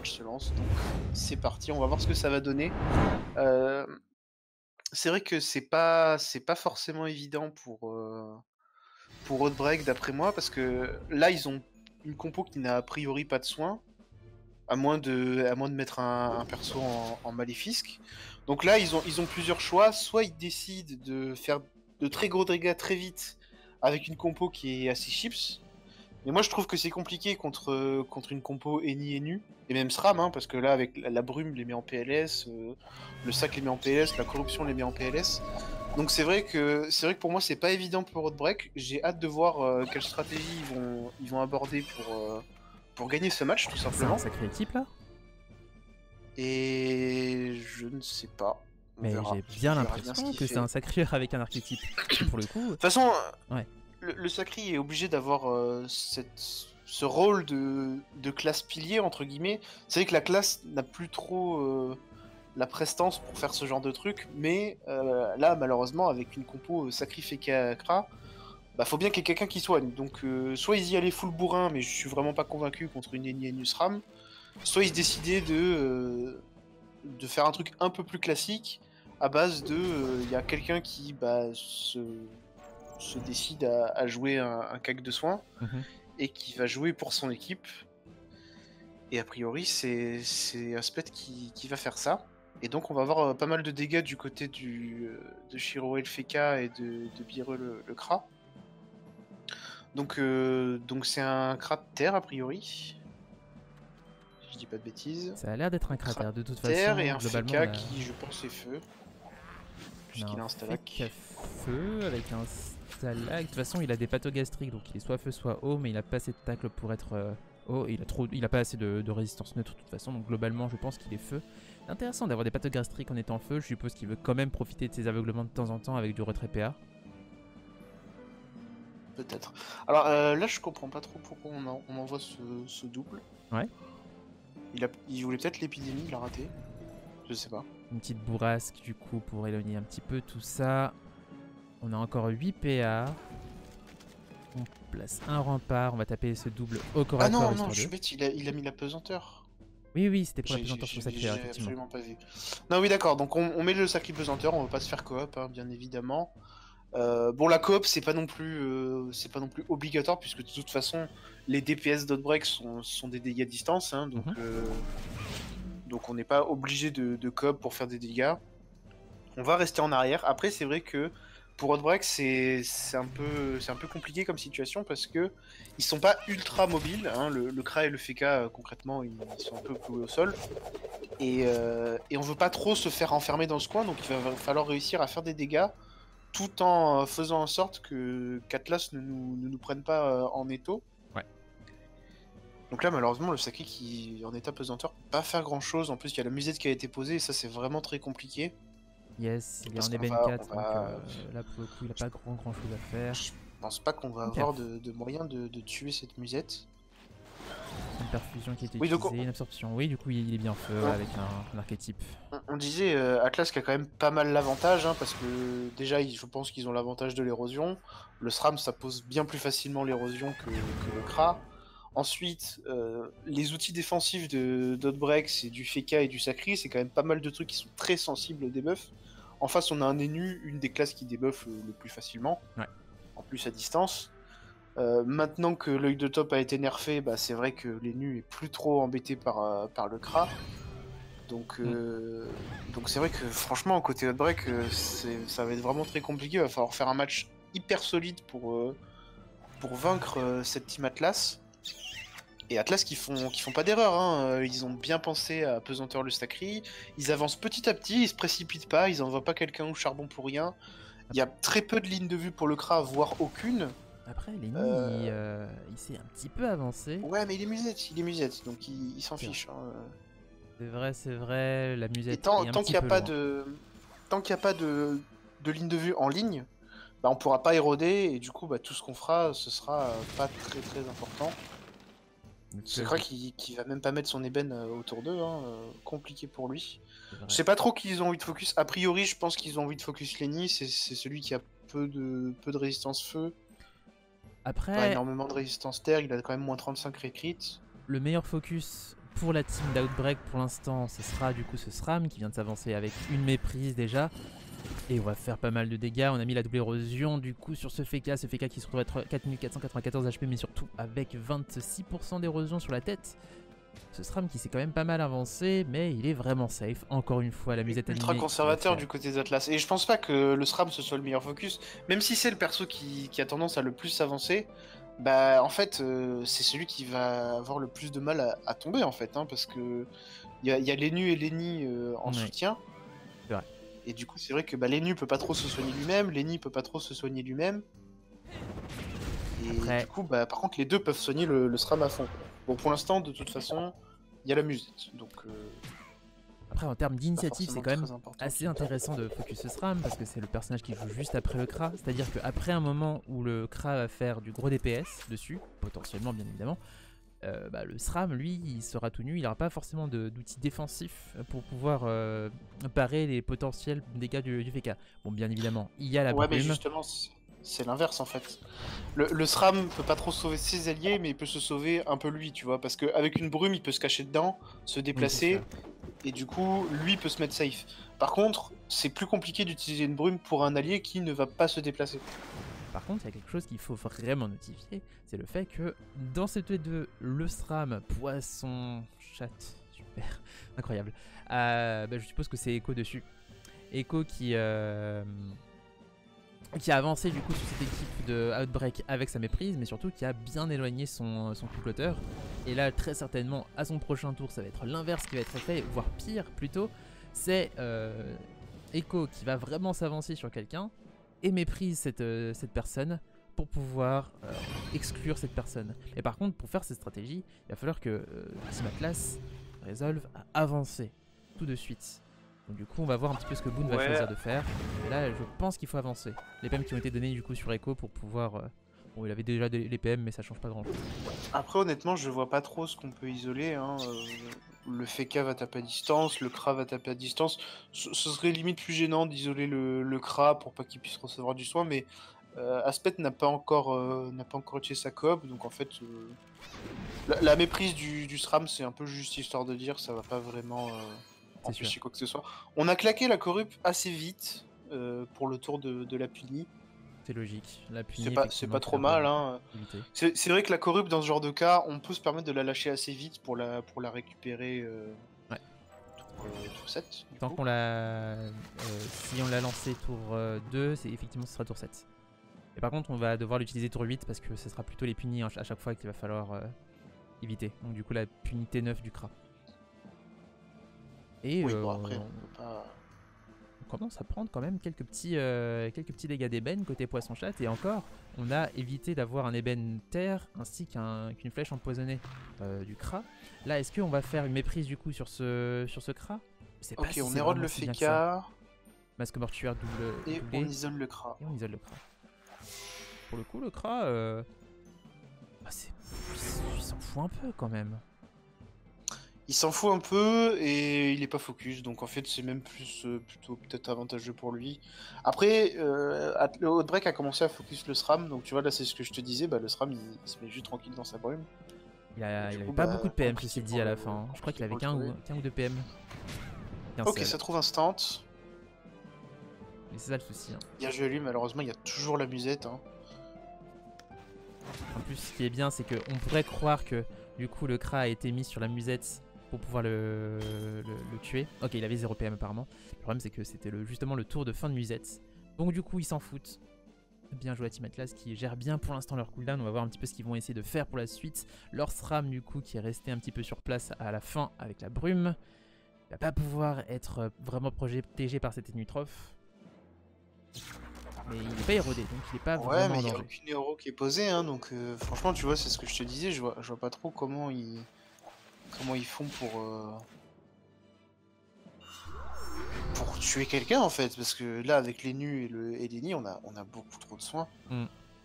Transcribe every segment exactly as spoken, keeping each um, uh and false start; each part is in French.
match se lance, donc c'est parti, on va voir ce que ça va donner. Euh, c'est vrai que c'est pas, c'est pas forcément évident pour, euh, pour Outbreak d'après moi, parce que là ils ont une compo qui n'a a priori pas de soin, à moins de, à moins de mettre un, un perso en, en Maléfisque. Donc là ils ont, ils ont plusieurs choix, soit ils décident de faire de très gros dégâts très vite avec une compo qui est assez chips. Mais moi je trouve que c'est compliqué contre, euh, contre une compo Eni et Nu, et même SRAM, hein, parce que là avec la, la brume les met en P L S, euh, le sac les met en P L S, la corruption les met en P L S. Donc c'est vrai que c'est vrai que pour moi c'est pas évident pour Outbreak. J'ai hâte de voir euh, quelle stratégie ils vont, ils vont aborder pour, euh, pour gagner ce match tout C'est un simplement. sacré équipe là. Et je ne sais pas. On Mais verra. j'ai bien On verra bien ce l'impression qu'il que c'est fait. un sacré avec un archétype. Pour le coup, De toute façon, ouais. le, le Sacri est obligé d'avoir euh, cette, ce rôle de, de classe pilier, entre guillemets. C'est vrai que la classe n'a plus trop euh, la prestance pour faire ce genre de truc, mais euh, là, malheureusement, avec une compo euh, Sacri Feka Kra, bah faut bien qu'il y ait quelqu'un qui soigne. Donc, euh, soit ils y allaient full bourrin, mais je suis vraiment pas convaincu contre une Enienus Ram, soit ils se décidaient de, euh, de faire un truc un peu plus classique, à base de, il y a quelqu'un qui bah, se se décide à, à jouer un, un cac de soins Mhm. et qui va jouer pour son équipe. Et a priori, c'est Aspect qui, qui va faire ça. Et donc, on va avoir euh, pas mal de dégâts du côté du, euh, de Shiro Elfeka et de, de Bire le, le Kra. Donc, euh, donc c'est un Kra de terre, a priori. Si je dis pas de bêtises. Ça a l'air d'être un Kra cratère. De toute de terre et façon, un globalement, Feka on a, qui, je pense, est feu. on a Puisqu'il un a un fake à Stalag. feu avec un stalag. De toute façon, il a des pathogastriques, donc il est soit feu, soit eau, mais il a pas assez de tacle pour être euh, eau. Et il a trop, il a pas assez de, de résistance neutre de toute façon. Donc globalement, je pense qu'il est feu. Intéressant d'avoir des pathogastriques en étant feu. Je suppose qu'il veut quand même profiter de ses aveuglements de temps en temps avec du retrait P A. Peut-être. Alors euh, là, je comprends pas trop pourquoi on, en, on envoie ce, ce double. Ouais. Il, a, il voulait peut-être l'épidémie, il l'a raté. Je sais pas. Une petite bourrasque du coup pour éloigner un petit peu tout ça. On a encore huit P A. On place un rempart. On va taper ce double au corps Ah à corps non, non, histoire je suis de. bête, il a, il a mis la pesanteur. Oui, oui, c'était pour la J'ai pesanteur sur j'ai- sa créa, j'ai effectivement. absolument pas vu. Non, oui, d'accord, donc on, on met le sacré pesanteur, on va pas se faire coop, hein, bien évidemment. Euh, bon, la coop, c'est pas non plus euh, c'est pas non plus obligatoire, puisque de toute façon, les D P S d'Outbreak sont, sont des dégâts à distance, hein, donc, Mhm. euh, donc on n'est pas obligé de, de coop pour faire des dégâts. On va rester en arrière. Après, c'est vrai que pour Outbreak, c'est un, peu, un peu compliqué comme situation parce que ils sont pas ultra mobiles. Hein. Le, le Kra et le Feka, euh, concrètement, ils, ils sont un peu cloués au sol. Et, euh, et on veut pas trop se faire enfermer dans ce coin, donc il va falloir réussir à faire des dégâts tout en faisant en sorte que qu'Atlas ne nous, ne nous prenne pas euh, en étau. Ouais. Donc là, malheureusement, le Saki qui en état pesanteur peut pas faire grand chose. En plus, il y a la musette qui a été posée et ça, c'est vraiment très compliqué. Yes, il est Parce en qu'on ébène va, on quatre, donc va... euh, là pour le coup, il a pas grand grand chose à faire. Je pense pas qu'on va Une avoir perf. de, de moyens de, de tuer cette musette. Une perfusion qui a été Oui, donc utilisée, on, une absorption. Oui, du coup, il est bien feu on, avec un, un archétype. on- on disait euh, Atlas qui a quand même pas mal l'avantage, hein, parce que déjà, ils- je pense qu'ils ont l'avantage de l'érosion. Le SRAM, ça pose bien plus facilement l'érosion que, que le Kra. Ensuite, euh, les outils défensifs de d'Outbreak, c'est du Feka et du Sacri, c'est quand même pas mal de trucs qui sont très sensibles au debuff. En face, on a un Enu, une des classes qui débuffe le, le plus facilement, Ouais. en plus à distance. Euh, maintenant que l'œil de top a été nerfé, bah, c'est vrai que l'Enu est plus trop embêté par, euh, par le Kra. Donc euh, donc c'est vrai que franchement, côté Outbreak, euh, ça va être vraiment très compliqué. Il va falloir faire un match hyper solide pour, euh, pour vaincre euh, cette Team Atlas. Et Atlas qui font, qui font pas d'erreur, hein. Ils ont bien pensé à pesanteur le Stakri, ils avancent petit à petit, ils se précipitent pas, ils envoient pas quelqu'un au charbon pour rien. Il y a très peu de lignes de vue pour le Kra, voire aucune. Après, Lenny, Euh... il, euh, il s'est un petit peu avancé. Ouais, mais il est musette, il est musette, donc il, il s'en fiche. Hein. C'est vrai, c'est vrai, la Et musette tant, est un tant petit qu'il n'y a peu pas loin. de, tant qu'il y a pas de, de ligne de vue en ligne, bah on pourra pas éroder et du coup bah tout ce qu'on fera, ce sera euh, pas très très important. Le C'est flush vrai de... qu'il qu va même pas mettre son ébène euh, autour d'eux, hein, euh, compliqué pour lui. C'est Je vrai. sais pas trop qui ils ont envie de focus. A priori, je pense qu'ils ont envie de focus Lenny, c'est celui qui a peu de, peu de résistance feu, pas Après, énormément de résistance terre, il a quand même moins trente-cinq récrits. le meilleur focus Pour la team d'Outbreak, pour l'instant, ce sera du coup ce SRAM qui vient de s'avancer avec une méprise déjà. Et on va faire pas mal de dégâts. On a mis la double érosion du coup sur ce F K. Ce F K qui se retrouve à quatre mille quatre cent quatre-vingt-quatorze H P, mais surtout avec vingt-six pour cent d'érosion sur la tête. Ce SRAM qui s'est quand même pas mal avancé, mais il est vraiment safe. Encore une fois, la musette animée. Ultra conservateur du côté d'Atlas. Et je pense pas que le SRAM ce soit le meilleur focus. Même si c'est le perso qui, qui a tendance à le plus s'avancer, bah en fait, euh, c'est celui qui va avoir le plus de mal à, à tomber en fait. Hein, parce que il y a, y a Lennu et Lenny euh, en Ouais. soutien. C'est vrai. Et du coup, c'est vrai que bah, Lennu peut pas trop se soigner lui-même, Lenny peut pas trop se soigner lui-même. Et Après... du coup, bah, par contre, les deux peuvent soigner le, le SRAM à fond. Bon, pour l'instant, de toute façon, il y a la musette. Donc, euh, Après, en termes d'initiative, c'est quand même important, assez intéressant de focus ce SRAM parce que c'est le personnage qui joue juste après le Kra. C'est-à-dire qu'après un moment où le Kra va faire du gros D P S dessus, potentiellement bien évidemment, euh, bah, le SRAM, lui, il sera tout nu. Il n'aura pas forcément d'outils défensifs pour pouvoir euh, parer les potentiels dégâts du, du F K. Bon, bien évidemment, il y a la ouais, brume. mais justement, c'est l'inverse en fait. Le, le SRAM peut pas trop sauver ses alliés, mais il peut se sauver un peu lui, tu vois. Parce qu'avec une brume, il peut se cacher dedans, se déplacer. Oui, et du coup, lui peut se mettre safe. Par contre, c'est plus compliqué d'utiliser une brume pour un allié qui ne va pas se déplacer. Par contre, il y a quelque chose qu'il faut vraiment notifier, c'est le fait que dans ces deux, le SRAM, poisson, chatte, super, incroyable. Euh, bah, je suppose que c'est Echo dessus. Echo qui, euh, qui a avancé du coup sur cette équipe de Outbreak avec sa méprise, mais surtout qui a bien éloigné son, son comploteur. Et là, très certainement, à son prochain tour, ça va être l'inverse qui va être fait, voire pire plutôt. C'est euh, Echo qui va vraiment s'avancer sur quelqu'un et méprise cette, euh, cette personne pour pouvoir euh, exclure cette personne. Et par contre, pour faire cette stratégie, il va falloir que euh, Team Atlas résolve à avancer tout de suite. Donc du coup, on va voir un petit peu ce que Boone ouais. va choisir de faire. Et là, je pense qu'il faut avancer. Les P M qui ont été donnés du coup sur Echo pour pouvoir... Euh, bon, il avait déjà des, les P M, mais ça change pas grand chose. Après, honnêtement, je vois pas trop ce qu'on peut isoler. Hein. Euh, le F K va taper à distance, le Kra va taper à distance. Ce, ce serait limite plus gênant d'isoler le, le Kra pour pas qu'il puisse recevoir du soin, mais euh, Aspect n'a pas encore euh, n'a pas encore utilisé sa coop, donc en fait, euh, la, la méprise du, du SRAM, c'est un peu juste histoire de dire, ça va pas vraiment euh, empêcher quoi que ce soit. On a claqué la corrup assez vite euh, pour le tour de, de la Puni. C'est logique, la Puni, c'est pas, c'est pas trop mal. Hein. C'est vrai que la corrup, dans ce genre de cas, on peut se permettre de la lâcher assez vite pour la, pour la récupérer euh, ouais. tour, euh, tour sept. Tant qu'on l'a... Euh, si on l'a lancé tour euh, deux, c'est effectivement ce sera tour sept. Et par contre, on va devoir l'utiliser tour huit parce que ce sera plutôt les punis à chaque fois qu'il va falloir euh, éviter. Donc du coup, la puni T neuf du Kra. Et oui, euh, bon, après, on peut pas... on commence à prendre quand même quelques petits, euh, quelques petits dégâts d'ébène côté poisson-chat. Et encore, on a évité d'avoir un ébène terre ainsi qu'un, qu'une flèche empoisonnée euh, du Kra. Là, est-ce qu'on va faire une méprise du coup sur ce, sur ce Kra? Ok, si on érode le F K. Masque mortuaire double. Et doublé. on isole le Kra. Et on isole le Kra. Pour le coup, le Kra, euh... bah, c'est... il s'en fout un peu quand même. Il s'en fout un peu et il est pas focus, donc en fait c'est même plus euh, plutôt peut-être avantageux pour lui. Après, euh, le Outbreak a commencé à focus le SRAM, donc tu vois là c'est ce que je te disais, bah, le SRAM il, il se met juste tranquille dans sa brume. Il, a, il coup, avait pas bah, beaucoup de P M, ceci dit à la fin. Je crois qu'il avait qu'un ou, qu'un ou deux P M. Ok, seul. Ça trouve instant. Mais c'est ça le souci. Hein. Bien joué à lui, malheureusement il y a toujours la musette. Hein. En plus, ce qui est bien, c'est qu'on pourrait croire que du coup le Kra a été mis sur la musette pour pouvoir le, le, le tuer. Ok, il avait zéro P M apparemment. Le problème, c'est que c'était le, justement le tour de fin de musette. Donc du coup, ils s'en foutent. Bien joué à Team Atlas qui gère bien pour l'instant leur cooldown. On va voir un petit peu ce qu'ils vont essayer de faire pour la suite. Leur SRAM du coup qui est resté un petit peu sur place à la fin avec la brume. Il va pas pouvoir être vraiment protégé par cet Enutroph. Mais il n'est pas érodé, donc il n'est pas ouais, vraiment mais en danger. Il n'y a aucune héros qui est posée, hein, donc euh, franchement, tu vois, c'est ce que je te disais, je vois, je vois pas trop comment ils, comment ils font pour, euh... pour tuer quelqu'un, en fait, parce que là, avec les nus et, le... et les nids, on a, on a beaucoup trop de soins. Mm.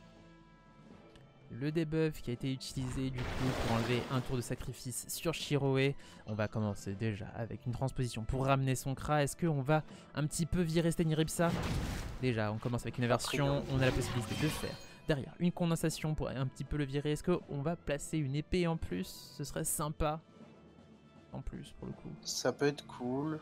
Le debuff qui a été utilisé du coup pour enlever un tour de sacrifice sur Shiroe. On va commencer déjà avec une transposition pour ramener son Kra. Est-ce qu'on va un petit peu virer Steniripsa? Déjà, on commence avec une inversion. On a la possibilité de faire derrière une condensation pour un petit peu le virer. Est-ce qu'on va placer une épée en plus? Ce serait sympa. en plus pour le coup. Ça peut être cool.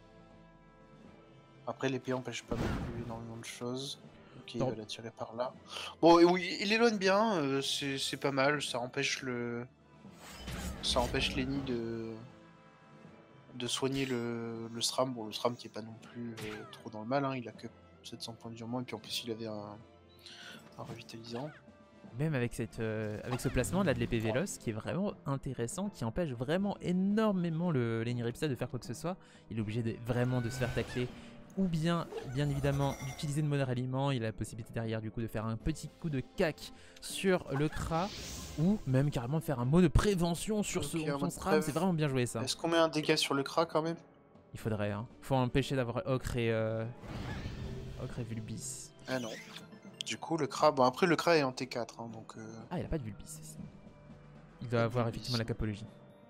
Après, l'épée empêche pas non plus énormément de choses. Ok, il Non. va la tirer par là. Bon, et oui, il éloigne bien, euh, c'est c'est pas mal, ça empêche le... Ça empêche Lenny de... de soigner le, le SRAM. Bon, le SRAM qui est pas non plus euh, trop dans le mal, hein. Il a que sept cents points de durement, et puis en plus il avait un, un revitalisant. Même avec, cette, euh, avec ce placement là de l'épée véloce qui est vraiment intéressant, qui empêche vraiment énormément le Lenny Ripsa de faire quoi que ce soit. Il est obligé de, vraiment de se faire tacler. Ou bien, bien évidemment, d'utiliser le mode ralliement. Il a la possibilité derrière du coup de faire un petit coup de cac sur le Kra. Ou même carrément de faire un mot de prévention sur Okay, ce, son SRAM. C'est vraiment bien joué ça. Est-ce qu'on met un dégât sur le Kra quand même? Il faudrait, hein. Faut empêcher d'avoir Ocre et, euh... Ocre et Vulbis. Ah non. Du coup, le Kra, bon après le Kra est en T quatre, hein, donc... Euh... Ah, il a pas de Vulbis, si. Il doit avoir Vulbis. effectivement la capologie.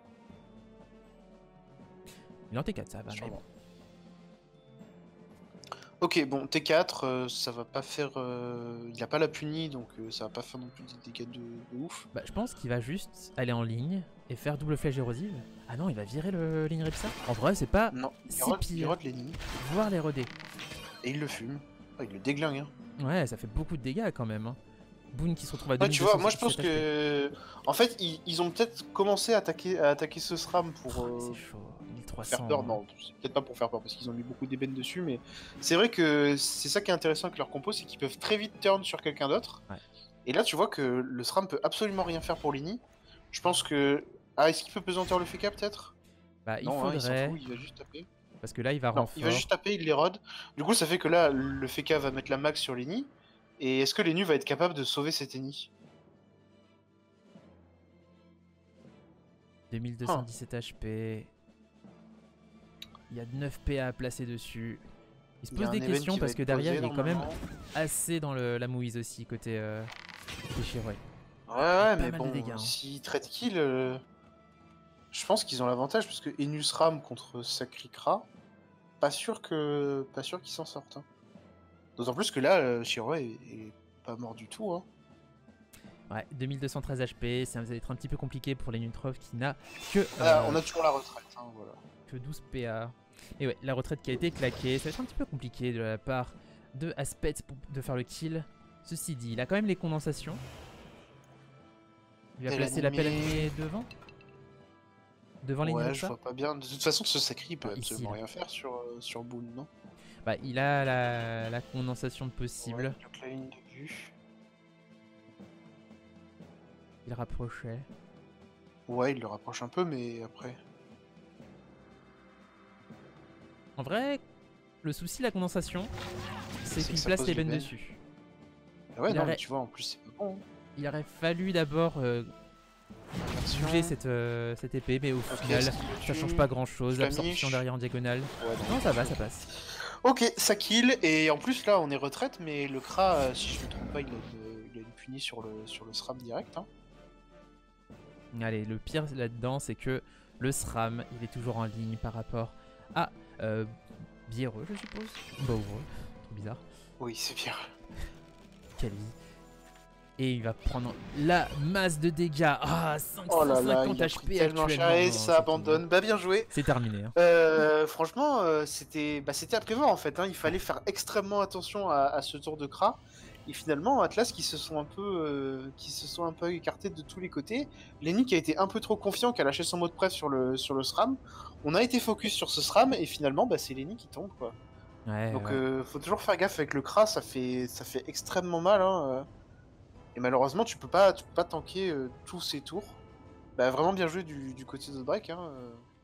Il est en T quatre, ça va. Mais... Ok, bon, T quatre, euh, ça va pas faire... Euh... Il a pas la punie, donc euh, ça va pas faire non plus des dégâts de, de ouf. Bah, je pense qu'il va juste aller en ligne et faire double flèche érosive. Ah non, il va virer le Lenny Ripsa. En vrai, c'est pas non, si il rôde, pire. Il rôde Lenny. Voir les rodés. Et il le fume. Oh, il le déglingue, hein. Ouais, ça fait beaucoup de dégâts quand même. Hein. Boone qui se retrouve à Ouais, tu vois, moi je pense deux mille deux cent soixante-sept H P. que... En fait, ils, ils ont peut-être commencé à attaquer, à attaquer ce SRAM pour... Oh, euh... c'est chaud. mille trois cents. faire peur, hein. non, c'est peut-être pas pour faire peur parce qu'ils ont mis beaucoup d'ébènes dessus, mais c'est vrai que c'est ça qui est intéressant avec leur compo, c'est qu'ils peuvent très vite turn sur quelqu'un d'autre. Ouais. Et là, tu vois que le SRAM peut absolument rien faire pour Lenny. Je pense que. Ah, est-ce qu'il peut pesantir le F K peut-être? Bah, il Non, hein, il faudrait. s'en fout, il va juste taper. Parce que là, il va Non, renfort. il va juste taper, il l'érode. Du coup, ça fait que là, le F K va mettre la max sur Lenny. Et est-ce que Lenny va être capable de sauver cet ennemi? deux mille deux cent dix-sept H P. Il y a neuf P A à placer dessus. Il se Il y a pose un des event questions qui va parce être que derrière, posé, il est quand même normalement. assez dans le, la mouise aussi, côté, euh, côté Shiroi. Ouais, ouais, mais mal de bon, dégâts, hein. s'ils traitent kill, euh, je pense qu'ils ont l'avantage parce que Enus Ram contre Sakrikra, pas sûr que, pas sûr qu'ils s'en sortent. Hein. D'autant plus que là, euh, Shiroi est, est pas mort du tout. Hein. Ouais, deux mille deux cent treize H P, ça va être un petit peu compliqué pour les Nutrov qui n'a que, Ah, euh, on a toujours la retraite. Hein, voilà. que douze P A. Et ouais, la retraite qui a été claquée, ça va être un petit peu compliqué de la part de Aspect pour, de faire le kill. Ceci dit, il a quand même les condensations. Il va Et placer l'appel l'animé- animé devant Devant les Ouais, je Niripsa. vois pas bien. De toute façon, ce Sakri il peut Ah, ici, absolument là. rien faire sur, euh, sur Boone, non? Bah, il a la, la condensation possible. Ouais, donc la ligne de vue. Il rapprochait. Ouais, il le rapproche un peu, mais après. En vrai, le souci de la condensation, c'est C'est qu'il que ça place pose les les bennes bennes. dessus. Ah ouais, Il non, aurait- mais tu vois, en plus, c'est pas bon. hein. Il aurait fallu d'abord euh, Attention. bouger cette, euh, cette épée, mais au Ok, final, est-ce qu'il le ça tue? change pas grand chose. Flamiche. Absorption derrière en diagonale. Ouais, Non, ça va, ça passe. Ok, ça kill, et en plus là on est retraite, mais le Kra, euh, si je me trompe pas, il a une, il a une punie sur le, sur le SRAM direct. Hein. Allez, le pire là-dedans, c'est que le SRAM, il est toujours en ligne par rapport à euh, Biereux, je suppose. Bauvreux, trop bizarre. Oui, c'est bien. Quelle vie. Et il va prendre la masse de dégâts. Ah, Oh là là, cinq cent cinquante il a pris H P tellement actuellement. cher et Non, ça c'est abandonne. fini. Bah bien joué. C'est terminé. Hein. Euh, franchement, euh, c'était bah, c'était à prévoir en fait. Hein. Il fallait faire extrêmement attention à, à ce tour de Kra. Et finalement, Atlas qui se sont un peu, euh, qui se sont un peu écartés de tous les côtés. Lenny qui a été un peu trop confiant, qui a lâché son mot de presse sur le sur le SRAM. On a été focus sur ce SRAM et finalement, bah, c'est Lenny qui tombe quoi. Ouais, Donc ouais. euh, faut toujours faire gaffe avec le Kra, ça fait ça fait extrêmement mal. Hein, euh. Et malheureusement, tu peux pas tu peux pas tanker euh, tous ces tours. Bah vraiment bien joué du, du côté de Break. Hein, euh.